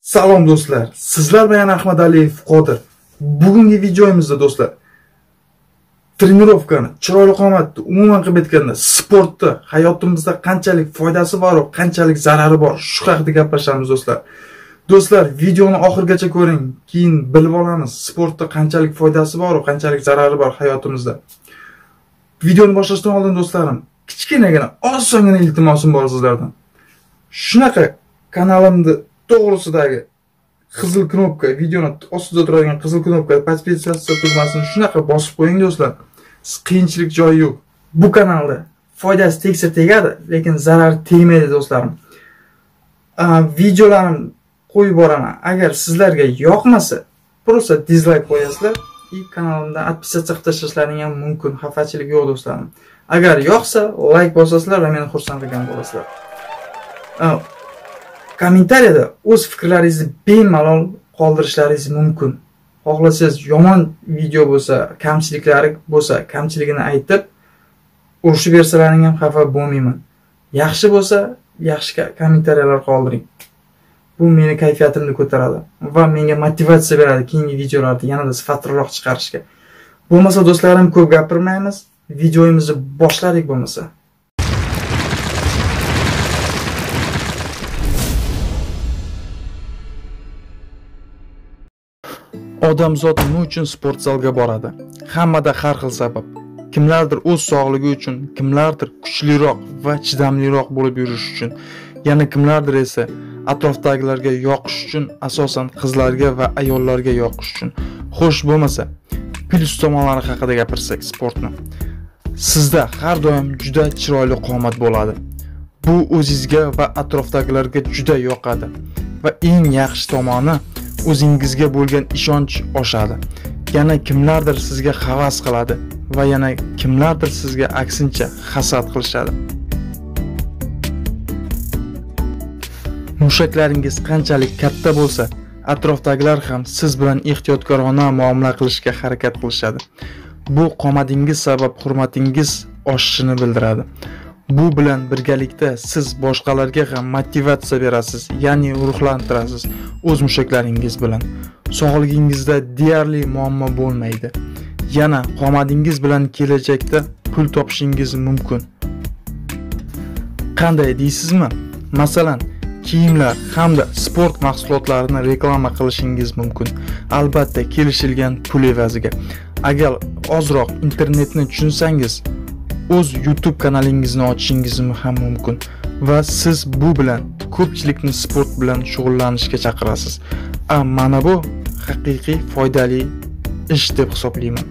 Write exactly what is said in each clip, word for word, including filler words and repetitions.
Salom do'stlar, sizlar bilan Ahmad Aliyev Qodir. Bugungi videomizda do'stlar, trenirovkani, chiroyli qomatni, umuman qilib aytganda, sportda hayotimizda qanchalik foydasi bor va qanchalik zarari bor, shu haqida gaplashamiz do'stlar. Do'stlar, videoni oxirigacha ko'ring, keyin bilib olamiz sportda qanchalik foydasi bor va qanchalik zarari bor hayotimizda. Videoni boshlashdan oldin do'stlarim, kichkinagina, osongina iltimosim bor sizlardan. Shunaqa kanalimda to'g'risidagi qizil knopka, videoni ostida turadigan qizil knopka, podpisatsiya tugmasini shunaqa bosib qo'ying do'stlar. Qiyinchilik joyi yo'q. Bu kanalda foydasi tegsa tegadi, lekin zarar tegmaydi do'stlarim. Videolarim qo'yib boraman. Agar sizlarga yoqmasa, просто dislike qo'yasizlar. И kanalimdan podpisatsiya qilib tashlashlaring ham mumkin. Xafachilik yo'q do'stlarim. Agar yoqsa, like bosasizlar va meni xursand qilgan bo'lasizlar. Kommentariyada o'z fikrlaringizni bemalol qoldirishlaringiz mumkin. Xohlasangiz yomon video bo'lsa, kamchiliklari bo'lsa, kamchiligini aytib urushib bersalaring ham xafa bo'lmayman. Yaxshi bo'lsa, yaxshi kommentariyalar qoldiring. Bu meni kayfiyatimni ko'taradi va menga motivatsiya beradi keyingi videolarni yanada sifatliroq chiqarishga. Bo'lmasa do'stlarim, ko'p gapirmaymiz, videomizni boshladik bo'lmasa. Odamzod nima uchun sport zalga boradi? Hammada har xil sabab. Kimlardir o'z sog'ligi uchun, kimlardir kuchliroq va chidamliroq bo'lib yurish uchun, yana kimlardir esa atrofdagilarga yoqish uchun, asosan qizlarga va ayollarga yoqish uchun. Xo'sh bo'lmasa, plyus tomonlari haqida gapirsak sportni. Sizda har doim juda chiroyli qomat bo'ladi. Bu o'zingizga va atrofdagilarga juda yoqadi va eng yaxshi tomoni o'zingizga bo'lgan ishonch oshadi. Yana kimlardir sizga havas qiladi va yana kimlardir sizga aksincha hasad qilishadi. Mushaklaringiz qanchalik katta bo'lsa, atrofdagilar ham siz bilan ehtiyotkorona muomala qilishga harakat qilishadi. Bu qomatingiz sabab hurmatingiz oshishini bildiradi. Bu bilan birgalikda siz boshqalarga ham motivatsiya berasiz, ya'ni ruhlantirasiz o'z mushaklaringiz bilan. Sog'ligingizda deyarli muammo bo'lmaydi. Yana qomatingiz bilan kelajakda pul topishingiz mumkin. Qanday deysizmi? Masalan, kiyimlar hamda sport mahsulotlarini reklama qilishingiz mumkin. Albatta, kelishilgan pul evaziga. Agar ozroq internetni tushunsangiz, o'z YouTube kanalingizni ochishingiz ham mumkin va siz bu bilan ko'pchilikni sport bilan shug'ullanishga chaqirasiz. Mana bu haqiqiy foydali ish deb hisoblayman.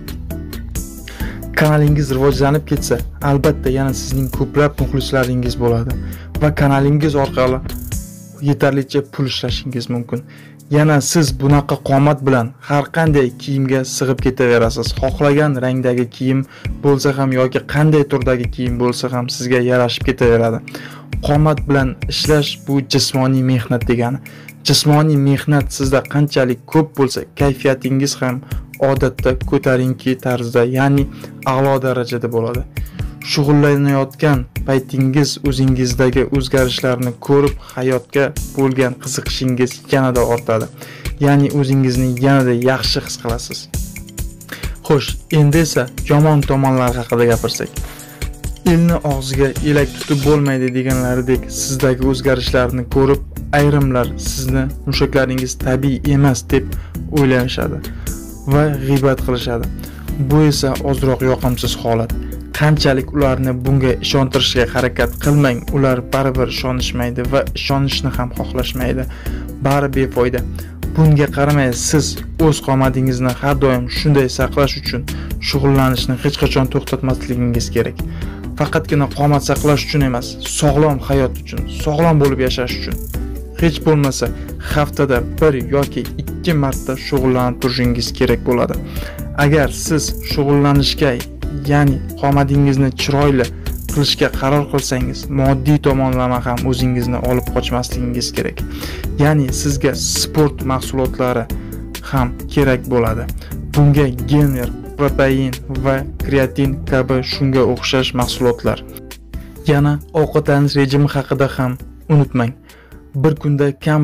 Kanalingiz rivojlanib ketsa, albatta yana sizning ko'plab muxlislaringiz bo'ladi va kanalingiz orqali yetarlicha pul ishlashingiz mumkin. Yana siz bunaqa qomat bilan har qanday kiyimga sig'ib ketaverasiz. Xohlagan rangdagi kiyim bo'lsa ham yoki qanday turdagi kiyim bo'lsa ham sizga yarashib ketaveradi. Qomat bilan ishlash bu jismoniy mehnat degani. Jismoniy mehnat sizda qanchalik ko'p bo'lsa, kayfiyatingiz ham odatda ko'tarinki tarzda, ya'ni a'lo darajada bo'ladi. Shug'ullanayotgan paytingiz o'zingizdagi o'zgarishlarni ko'rib, hayotga bo'lgan qiziqishingiz yanada ortadi. Ya'ni o'zingizni yanada yaxshi his qilasiz. Xo'sh, endi esa yomon tomonlar haqida gapirsak. Elni og'ziga elak tutib bo'lmaydi deganlaridek, sizdagi o'zgarishlarni ko'rib, ayrimlar sizni mushaklaringiz tabiiy emas deb o'ylashadi va g'iybat qilishadi. Bu esa ozroq yoqimsiz holat. Qanchalik ularni bunga ishontirishga harakat qilmang, ular baribir ishonishmaydi va ishonishni ham xohlashmaydi. Bari befoyda. Bunga qaramay, siz o'z qomatingizni har doim shunday saqlash uchun shug'ullanishni hech qachon to'xtatmasligingiz kerak. Faqatgina qomat saqlash uchun emas, sog'lom hayot uchun, sog'lom bo'lib yashash uchun. Hech bo'lmasa haftada bir yoki ikki marta shug'ullanib turishingiz kerak bo'ladi. Agar siz shug'ullanishga, ya'ni qomatingizni chiroyli qilishga qaror qilsangiz, moddiy tomonlama ham o'zingizni olib qochmasligingiz kerak. Ya'ni sizga sport mahsulotlari ham kerak bo'ladi. Bunga gainer, protein va kreatin kabi shunga o'xshash mahsulotlar. Yana ovqatlanish rejimi haqida ham unutmang. Bir kunda kamida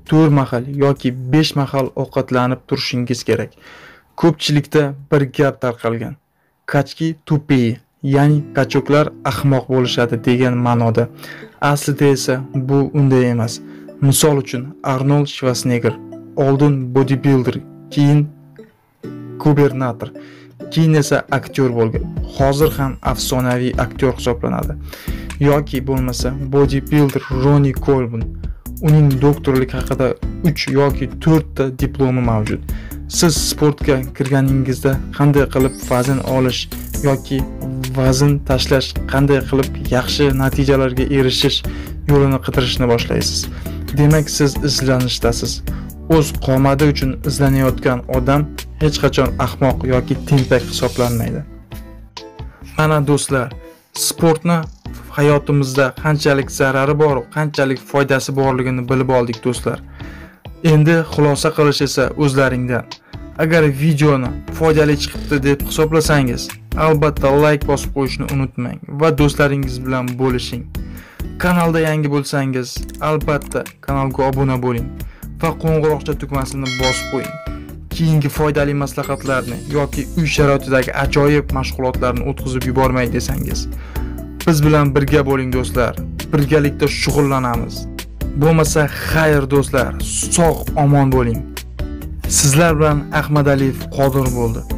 to'rt mahal yoki besh mahal ovqatlanib turishingiz kerak. Ko'pchilikda bir gap tarqalgan. Kachki tupiy, ya'ni kachoklar ahmoq bo'lishadi degan ma'noda. Aslida esa bu unday emas. Misol uchun Arnold Schwarzenegger oldin bodybuilder, keyin gubernator, keyin esa aktyor bo'lgan. Hozir ham afsonaviy aktyor hisoblanadi. Yoki bo'lmasa bodybuilder Ronnie Coleman. Uning doktorlik haqida uch yoki to'rt ta diplomi mavjud. Siz sportga kirganingizda qanday qilib vazn olish yoki vazn tashlash, qanday qilib yaxshi natijalarga erishish yo'lini qidirishni boshlaysiz. Demak, siz izlanishdasiz. O'z qomati uchun izlanayotgan odam hech qachon ahmoq yoki tentak hisoblanmaydi. Mana do'stlar, sportni hayotimizda qanchalik zarari bor, qanchalik foydasi borligini bilib oldik do'stlar. Endi xulosa qilish esa o'zlaringdan. Agar videoni foydali chiqibdi deb hisoblasangiz, albatta like bosib qo'yishni unutmang va do'stlaringiz bilan bo'lishing. Kanalda yangi bo'lsangiz, albatta kanalga obuna bo'ling va qo'ng'iroqcha tugmasini bosib qo'ying. Keyingi foydali maslahatlarni yoki uy sharoitidagi ajoyib mashg'ulotlarni o'tkazib yubormay desangiz, biz bilan birga bo'ling do'stlar. Birgalikda shug'ullanamiz. Bo'lmasa xayr do'stlar, sog' omon bo'ling. Sizlar bilan Ahmadaliyev Qodir bo'ldi.